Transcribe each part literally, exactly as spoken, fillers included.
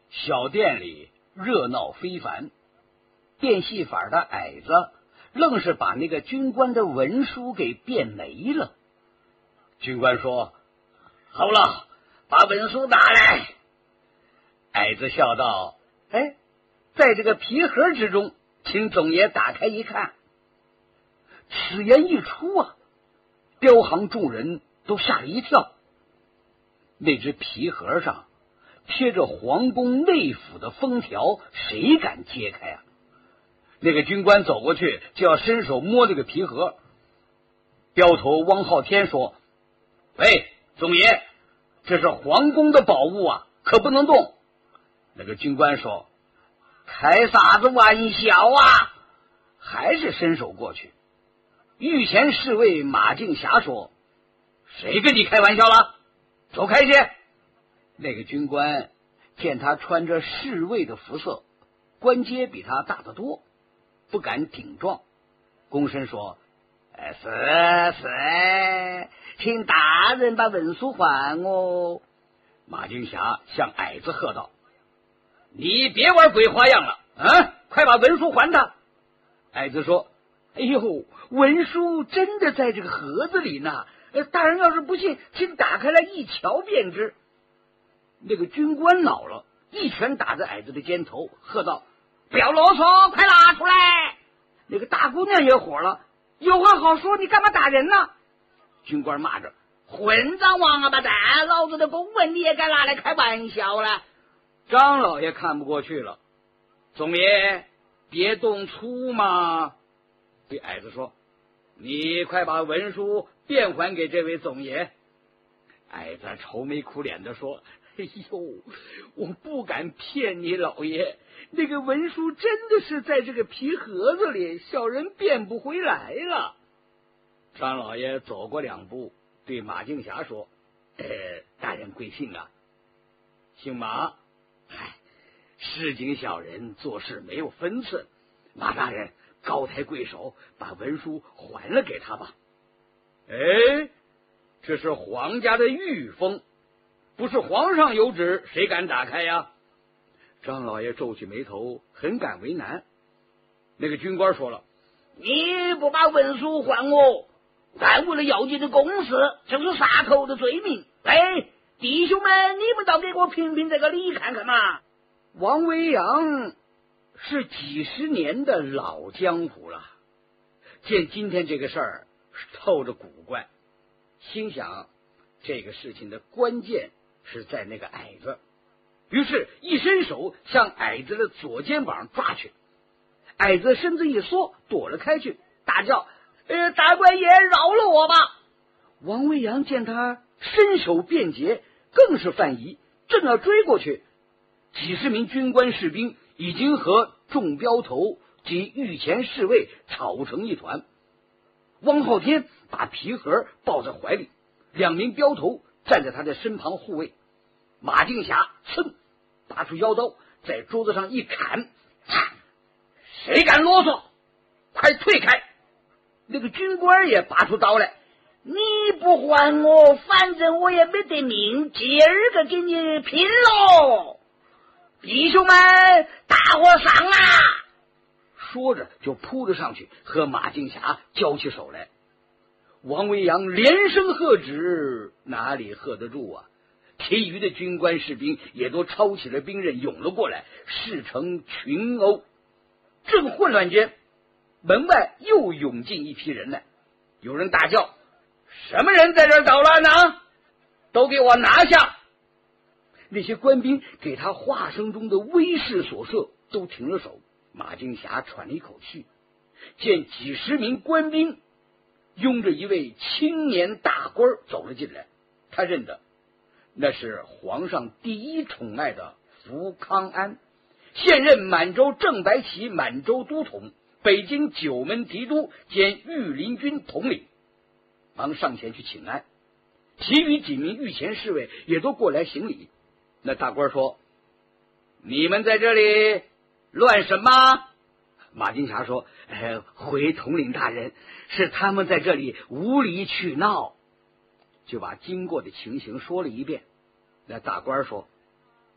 小店里热闹非凡，变戏法的矮子愣是把那个军官的文书给变没了。军官说：“好了，把文书拿来。”矮子笑道：“哎，在这个皮盒之中，请总爷打开一看。”此言一出啊，镖行众人都吓了一跳。那只皮盒上贴着皇宫内府的封条，谁敢揭开啊？那个军官走过去就要伸手摸这个皮盒。镖头汪浩天说：“喂，总爷，这是皇宫的宝物啊，可不能动。”那个军官说：“开啥子玩笑啊！”还是伸手过去。御前侍卫马敬霞说：“谁跟你开玩笑了？走开去！”那个军官见他穿着侍卫的服色，官阶比他大得多，不敢顶撞，躬身说：“哎，是是，请大人把文书还我。”马敬霞向矮子喝道：“你别玩鬼花样了啊！快把文书还他！”矮子说：“哎呦，文书真的在这个盒子里呢，大人要是不信，请打开来一瞧便知。”那个军官恼了，一拳打在矮子的肩头，喝道：“不要啰嗦，快拿出来！”那个大姑娘也火了：“有话好说，你干嘛打人呢？”军官骂着：“混账王八蛋，老子的公文你也敢拿来开玩笑了？”张老爷看不过去了：“总爷别动粗嘛。”对矮子说：“你快把文书变还给这位总爷。”矮子愁眉苦脸的说：“哎呦，我不敢骗你老爷，那个文书真的是在这个皮盒子里，小人变不回来了。”张老爷走过两步，对马敬霞说：“呃，大人贵姓啊？”“姓马。”“唉，市井小人做事没有分寸，马大人高抬贵手，把文书还了给他吧。”“哎，这是皇家的御封，不是皇上有旨，谁敢打开呀？”张老爷皱起眉头，很感为难。那个军官说了：“你不把文书还我，耽误了要紧的公事，这是杀头的罪名。哎，弟兄们，你们倒给我评评这个理看看嘛。”王维阳是几十年的老江湖了，见今天这个事儿透着古怪，心想这个事情的关键是在那个矮子，于是一伸手向矮子的左肩膀抓去。矮子身子一缩，躲了开去，大叫：“呃，大官爷饶了我吧！”王维阳见他身手便捷，更是犯疑，正要追过去，几十名军官士兵已经和众镖头及御前侍卫吵成一团。汪浩天把皮盒抱在怀里，两名镖头站在他的身旁护卫。马敬霞噌拔出腰刀，在桌子上一砍：“谁敢啰嗦，快退开！”那个军官也拔出刀来：“你不还我，反正我也没得命，今儿个给你拼喽！弟兄们，大伙上啊！”说着就扑了上去，和马敬霞交起手来。王维阳连声喝止，哪里喝得住啊？其余的军官士兵也都抄起了兵刃，涌了过来，势成群殴。正混乱间，门外又涌进一批人来，有人大叫：“什么人在这儿捣乱呢？都给我拿下！”那些官兵给他话声中的威势所慑，都停了手。马敬霞喘了一口气，见几十名官兵拥着一位青年大官走了进来，他认得那是皇上第一宠爱的福康安，现任满洲正白旗满洲都统，北京九门提督兼御林军统领，忙上前去请安。其余几名御前侍卫也都过来行礼。那大官说：“你们在这里乱什么？”马金霞说：“呃，回统领大人，是他们在这里无理取闹。”就把经过的情形说了一遍。那大官说：“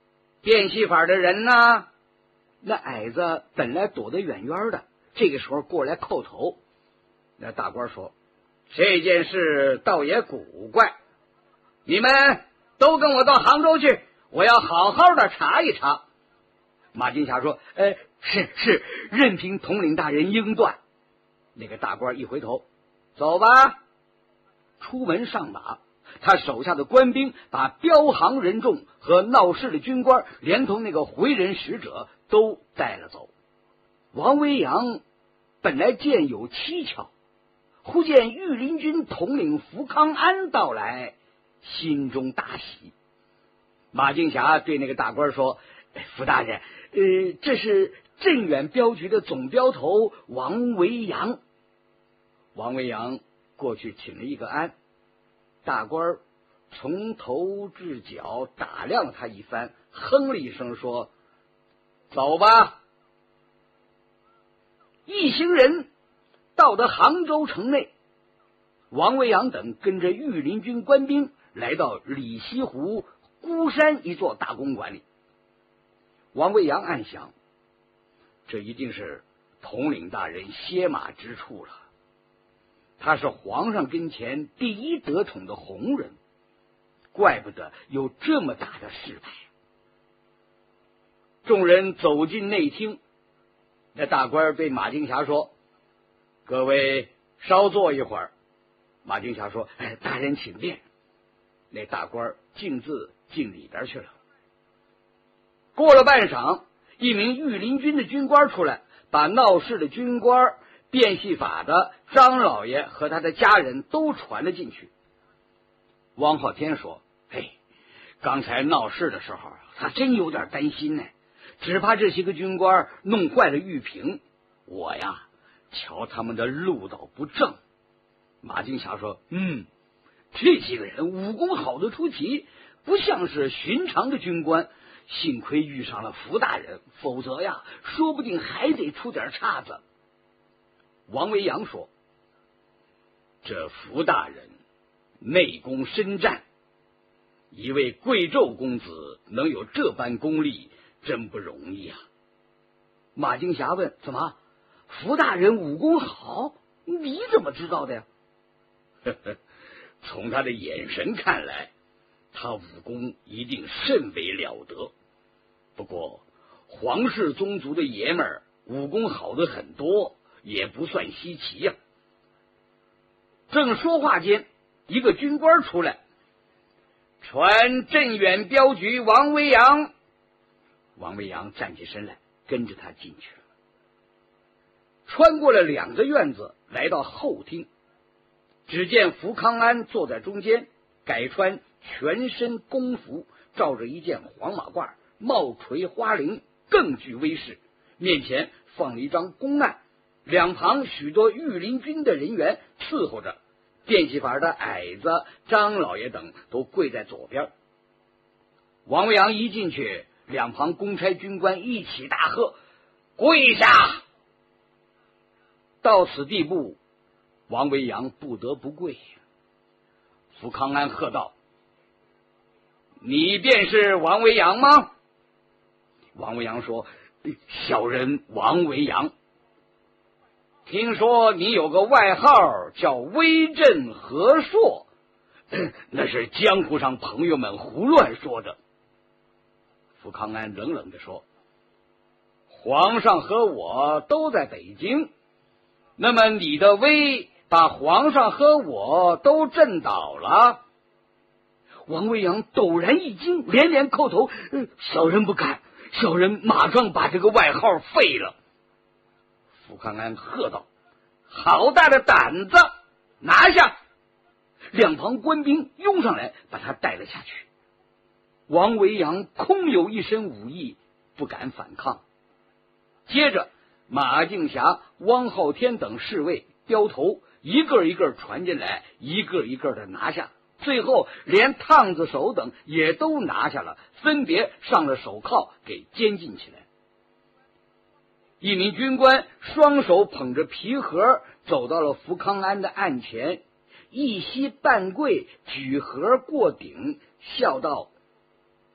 变戏法的人呢？那矮子本来躲得远远的，这个时候过来叩头。那大官说：“这件事倒也古怪，你们都跟我到杭州去，我要好好的查一查。”马金霞说：“呃，是是，任凭统领大人应断。”那个大官一回头，走吧。出门上马，他手下的官兵把彪行人众和闹事的军官，连同那个回人使者都带了走。王维扬本来见有蹊跷，忽见御林军统领福康安到来，心中大喜。马敬霞对那个大官说：“福大人，呃，这是镇远镖局的总镖头王维扬。”王维扬过去请了一个安，大官从头至脚打量了他一番，哼了一声说：“走吧。”一行人到了杭州城内，王维扬等跟着御林军官兵来到李西湖孤山一座大公馆里。王维扬暗想，这一定是统领大人歇马之处了。他是皇上跟前第一得宠的红人，怪不得有这么大的事派。众人走进内厅，那大官对马敬霞说：“各位稍坐一会儿。”马敬霞说：“哎，大人请便。”那大官径自进里边去了。过了半晌，一名御林军的军官出来，把闹事的军官、变戏法的张老爷和他的家人都传了进去。汪浩天说：“嘿，刚才闹事的时候，他真有点担心呢，只怕这些个军官弄坏了玉瓶。我呀，瞧他们的路道不正。”马金霞说：“嗯，这些个人武功好得出奇，不像是寻常的军官。幸亏遇上了福大人，否则呀，说不定还得出点岔子。”王维扬说：“这福大人内功深湛，一位贵胄公子能有这般功力，真不容易啊。”马金霞问：“怎么，福大人武功好？你怎么知道的呀？”呵呵，从他的眼神看来，他武功一定甚为了得。不过皇室宗族的爷们儿武功好的很多，也不算稀奇呀、啊。正说话间，一个军官出来，传镇远镖局王维扬。王维扬站起身来，跟着他进去了。穿过了两个院子，来到后厅，只见福康安坐在中间，改穿全身工服，罩着一件黄马褂，帽垂花翎，更具威势。面前放了一张公案，两旁许多御林军的人员伺候着，变戏法的矮子、张老爷等都跪在左边。王维扬一进去，两旁公差军官一起大喝：“跪下！”到此地步，王维扬不得不跪。福康安喝道：“你便是王维扬吗？”王维扬说：“小人王维扬。听说你有个外号叫威震和硕，那是江湖上朋友们胡乱说的。”福康安冷冷地说：“皇上和我都在北京，那么你的威把皇上和我都震倒了。”王维扬陡然一惊，连连叩头：“呃、小人不敢，小人马上把这个外号废了。”福康安喝道：“好大的胆子，拿下！”两旁官兵拥上来，把他带了下去。王维扬空有一身武艺，不敢反抗。接着马敬霞、汪浩天等侍卫镖头一个一个传进来，一个一个的拿下，最后连烫子手等也都拿下了，分别上了手铐给监禁起来。一名军官双手捧着皮盒走到了福康安的案前，一膝半跪，举盒过顶，笑道：“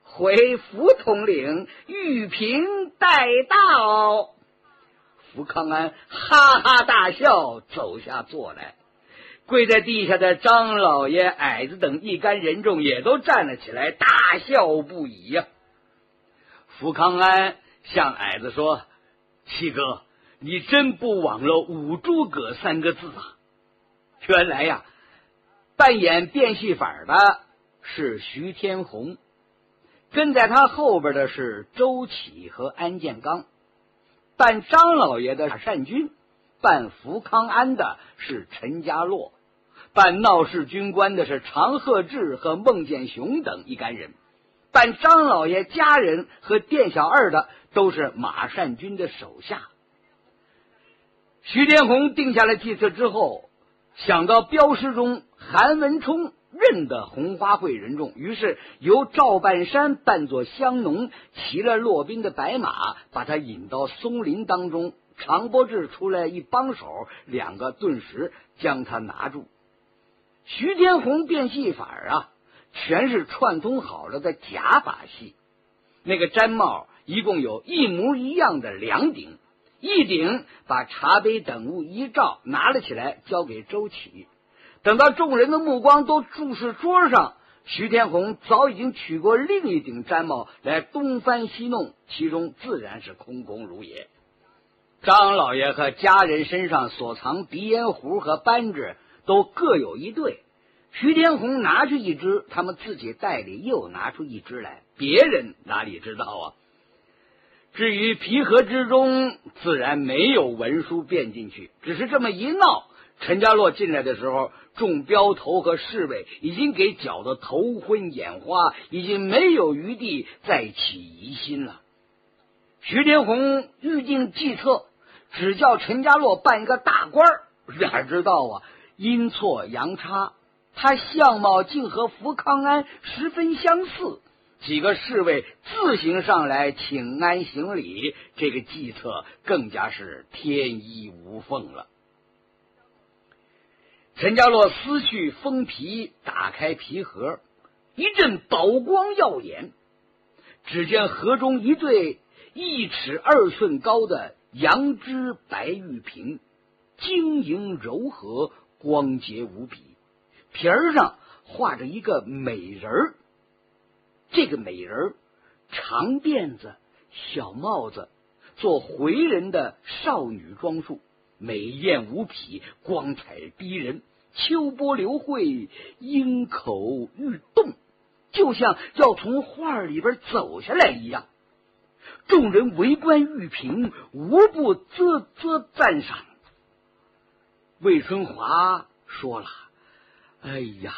回福统领，玉瓶待到。福康安哈哈大笑，走下座来。跪在地下的张老爷、矮子等一干人众也都站了起来，大笑不已呀、啊。福康安向矮子说：“七哥，你真不忘了五诸葛三个字啊！”原来呀，扮演变戏法的是徐天红，跟在他后边的是周启和安建刚，扮张老爷的单军，扮福康安的是陈家洛，扮闹事军官的是常鹤志和孟建雄等一干人，扮张老爷家人和店小二的都是马善军的手下。徐天红定下了计策之后，想到标识中韩文冲认得红花会人众，于是由赵半山扮作香农，骑了骆宾的白马，把他引到松林当中。常伯志出来一帮手，两个顿时将他拿住。徐天红变戏法啊，全是串通好了的假把戏。那个毡帽一共有一模一样的两顶，一顶把茶杯等物一照，拿了起来交给周启。等到众人的目光都注视桌上，徐天红早已经取过另一顶毡帽来东翻西弄，其中自然是空空如也。张老爷和家人身上所藏鼻烟壶和扳指都各有一对，徐天红拿出一只，他们自己袋里又拿出一只来，别人哪里知道啊？至于皮盒之中，自然没有文书变进去，只是这么一闹，陈家洛进来的时候，众镖头和侍卫已经给搅得头昏眼花，已经没有余地再起疑心了。徐天红预定计策，只叫陈家洛扮一个大官儿，哪知道啊，阴错阳差，他相貌竟和福康安十分相似。几个侍卫自行上来请安行礼，这个计策更加是天衣无缝了。陈家洛撕去封皮，打开皮盒，一阵宝光耀眼，只见盒中一对一尺二寸高的羊脂白玉瓶，晶莹柔和，光洁无比，皮儿上画着一个美人儿。这个美人儿长辫子、小帽子，做回人的少女装束，美艳无匹，光彩逼人，秋波流慧，鹰口欲动，就像要从画里边走下来一样。众人围观玉瓶，无不啧啧赞赏。魏春华说了：“哎呀，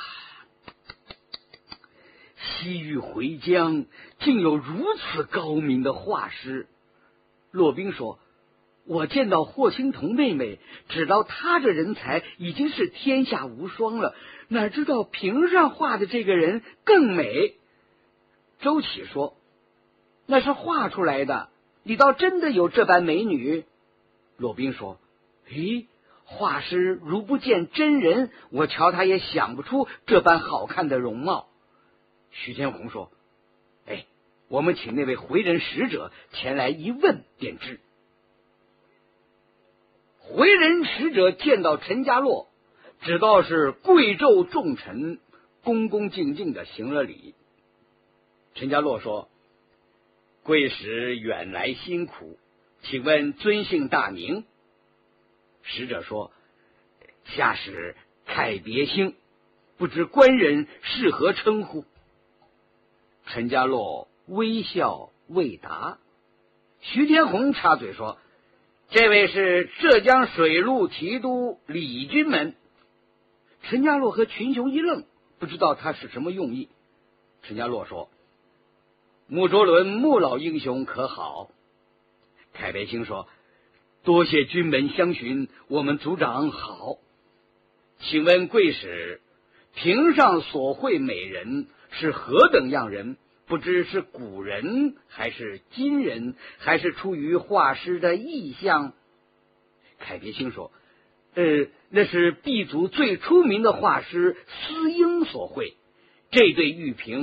西域回疆竟有如此高明的画师。”骆宾说：“我见到霍青桐妹妹，知道她这人才已经是天下无双了，哪知道瓶上画的这个人更美。”周启说：“那是画出来的，你倒真的有这般美女。”骆宾说：“咦，画师如不见真人，我瞧他也想不出这般好看的容貌。”徐天红说：“哎，我们请那位回人使者前来一问便知。”回人使者见到陈家洛，只道是贵胄重臣，恭恭敬敬的行了礼。陈家洛说：“贵使远来辛苦，请问尊姓大名？”使者说：“下使凯别星，不知官人是何称呼？”陈家洛微笑未答。徐天红插嘴说：“这位是浙江水陆提督李军门。”陈家洛和群雄一愣，不知道他是什么用意。陈家洛说：“穆卓伦穆老英雄可好？”凯别星说：“多谢军门相询，我们族长好。请问贵使，瓶上所绘美人是何等样人？不知是古人还是今人，还是出于画师的意象？”凯别星说：“呃，那是敝族最出名的画师司英所绘。这对玉瓶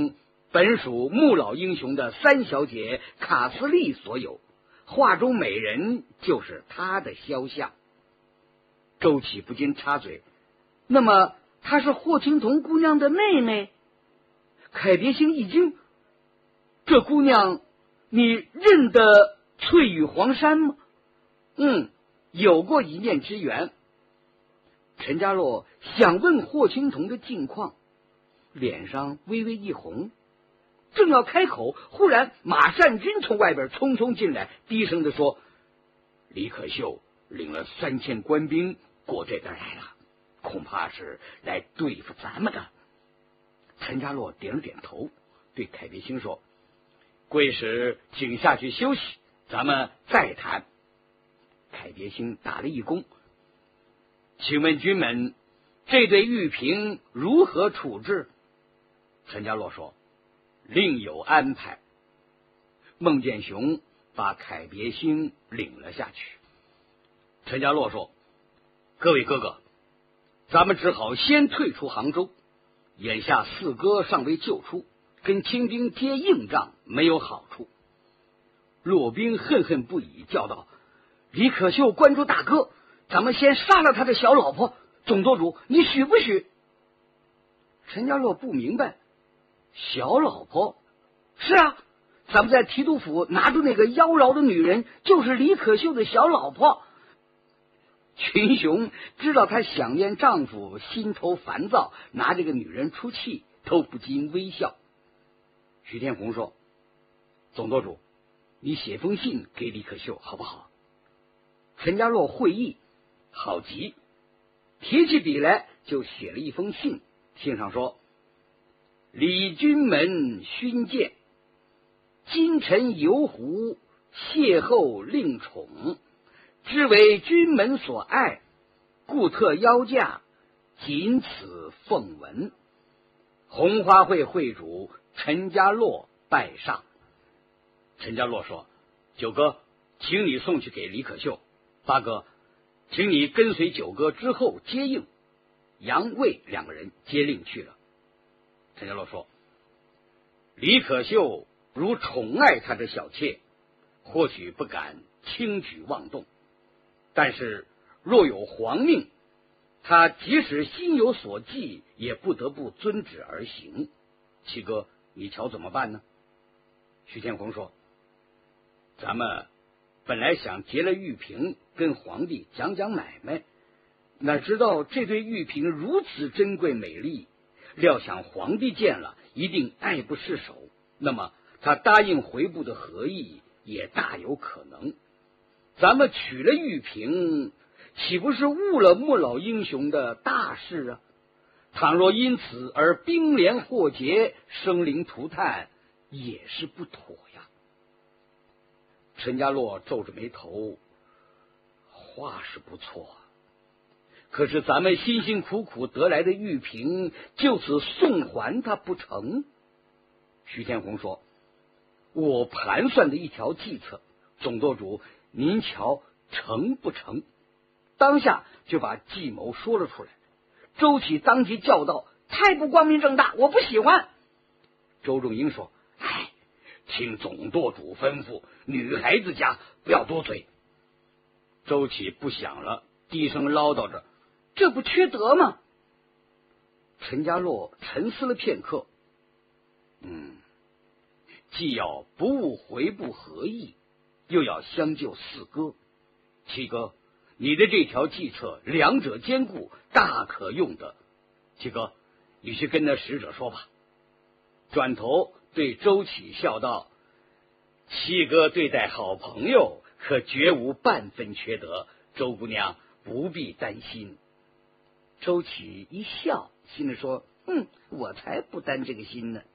本属穆老英雄的三小姐卡斯利所有，画中美人就是她的肖像。周启不禁插嘴：那么她是霍青桐姑娘的妹妹？凯别星一惊：这姑娘你认得翠羽黄山吗？嗯，有过一面之缘。陈家洛想问霍青桐的近况，脸上微微一红，正要开口，忽然马善君从外边匆匆进来，低声地说：李可秀领了三千官兵过这边来了，恐怕是来对付咱们的。陈家洛点了点头，对凯别星说：贵使请下去休息，咱们再谈。凯别星打了一躬：请问军门，这对玉瓶如何处置？陈家洛说：另有安排。孟建雄把凯别星领了下去。陈家洛说：各位哥哥，咱们只好先退出杭州，眼下四哥尚未救出，跟清兵接硬仗没有好处。骆宾恨恨不已，叫道：李可秀关注大哥，咱们先杀了他的小老婆，总舵主你许不许？陈家洛不明白，小老婆？是啊，咱们在提督府拿住那个妖娆的女人，就是李可秀的小老婆。群雄知道她想念丈夫，心头烦躁，拿这个女人出气，都不禁微笑。徐天红说：总舵主，你写封信给李可秀好不好？陈家洛会意，好极，提起笔来就写了一封信，信上说：李军门勋见，今臣游湖邂逅令宠，知为军门所爱，故特邀驾，仅此奉文。红花会会主陈家洛拜上。陈家洛说：九哥，请你送去给李可秀。八哥，请你跟随九哥之后接应。杨卫两个人接令去了。陈家洛说：李可秀如宠爱他的小妾，或许不敢轻举妄动，但是若有皇命，他即使心有所忌，也不得不遵旨而行。七哥，你瞧怎么办呢？徐天红说：咱们本来想劫了玉瓶，跟皇帝讲讲买卖，哪知道这对玉瓶如此珍贵美丽，料想皇帝见了一定爱不释手，那么他答应回部的和议也大有可能。咱们取了玉瓶，岂不是误了穆老英雄的大事啊？倘若因此而兵连祸结，生灵涂炭，也是不妥呀。陈家洛皱着眉头，话是不错，可是咱们辛辛苦苦得来的玉瓶，就此送还他不成？徐天红说：我盘算的一条计策，总舵主您瞧成不成？当下就把计谋说了出来。周启当即叫道：太不光明正大，我不喜欢。周仲英说：哎，听总舵主吩咐，女孩子家不要多嘴。周启不想了，低声唠叨着：这不缺德吗？陈家洛沉思了片刻，嗯，既要不误回部合议，又要相救四哥。七哥，你的这条计策两者兼顾，大可用得。七哥，你去跟那使者说吧。转头对周启笑道：七哥对待好朋友，可绝无半分缺德，周姑娘不必担心。周启一笑，心里说：嗯，我才不担这个心呢。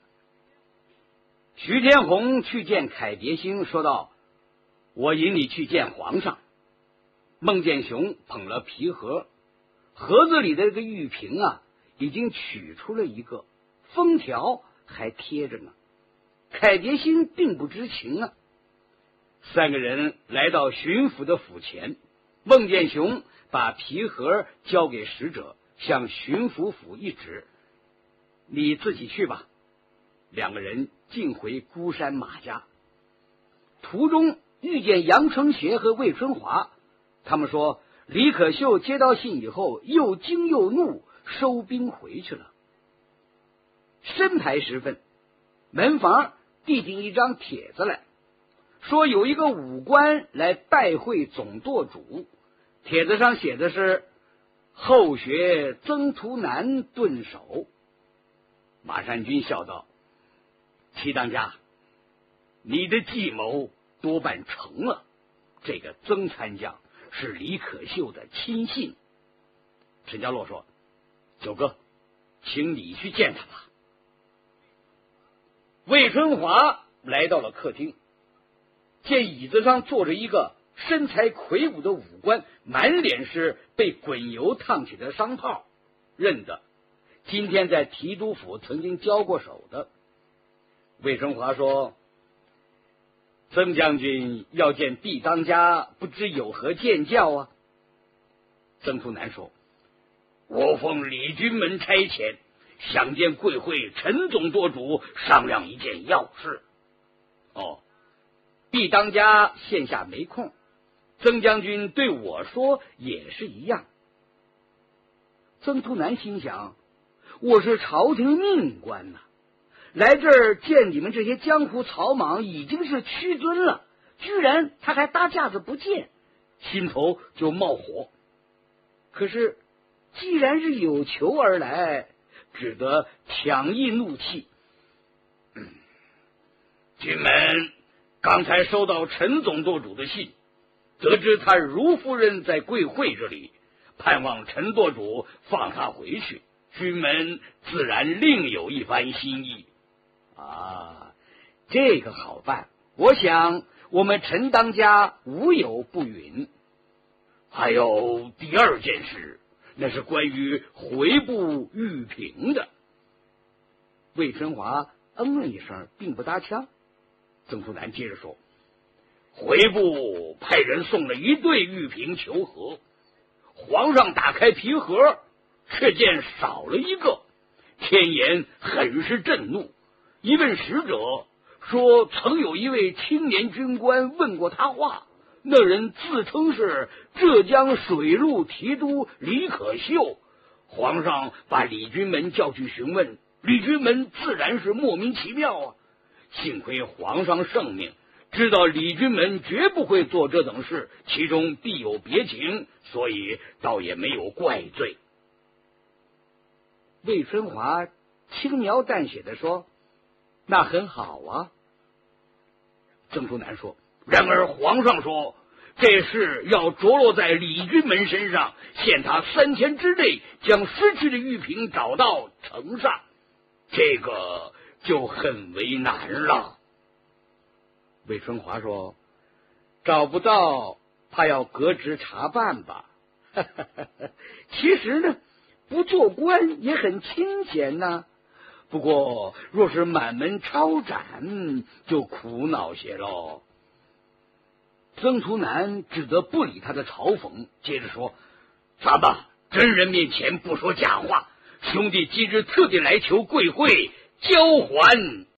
徐天红去见凯别星，说道：我引你去见皇上。孟建雄捧了皮盒，盒子里的这个玉瓶啊，已经取出了一个，封条还贴着呢。凯别星并不知情啊。三个人来到巡抚的府前，孟建雄把皮盒交给使者，向巡抚府一指：你自己去吧。 两个人径回孤山马家，途中遇见杨承协和魏春华，他们说李可秀接到信以后又惊又怒，收兵回去了。申牌时分，门房递进一张帖子来，说有一个武官来拜会总舵主，帖子上写的是后学曾图南顿首。马善君笑道：齐当家，你的计谋多半成了，这个曾参将是李可秀的亲信。陈家洛说：九哥，请你去见他吧。魏春华来到了客厅，见椅子上坐着一个身材魁梧的武官，满脸是被滚油烫起的伤泡，认得今天在提督府曾经交过手的。魏春华说：曾将军要见毕当家，不知有何见教啊？曾图南说：我奉李军门差遣，想见贵会陈总舵主商量一件要事。哦，毕当家线下没空，曾将军对我说也是一样。曾图南心想，我是朝廷命官呐、啊，来这儿见你们这些江湖草莽已经是屈尊了，居然他还搭架子不见，心头就冒火。可是既然是有求而来，只得强抑怒气。嗯，军门刚才收到陈总舵主的信，得知他如夫人在贵会这里，盼望陈舵主放他回去，军门自然另有一番心意。啊，这个好办，我想我们陈当家无有不允。还有第二件事，那是关于回部御评的。魏春华嗯了一声，并不搭腔。曾图南接着说：回部派人送了一对御评求和，皇上打开皮盒，却见少了一个，天颜很是震怒。一问使者说，曾有一位青年军官问过他话，那人自称是浙江水陆提督李可秀。皇上把李军门叫去询问，李军门自然是莫名其妙啊。幸亏皇上圣明，知道李军门绝不会做这等事，其中必有别情，所以倒也没有怪罪。魏春华轻描淡写的说：那很好啊。曾图南说：然而皇上说这事要着落在李军门身上，限他三天之内将失去的玉瓶找到呈上，这个就很为难了。魏春华说：找不到，怕要革职查办吧。其实呢，不做官也很清闲呐、啊。不过若是满门抄斩，就苦恼些喽。曾图南只得不理他的嘲讽，接着说：咱们真人面前不说假话，兄弟今日特地来求贵会交还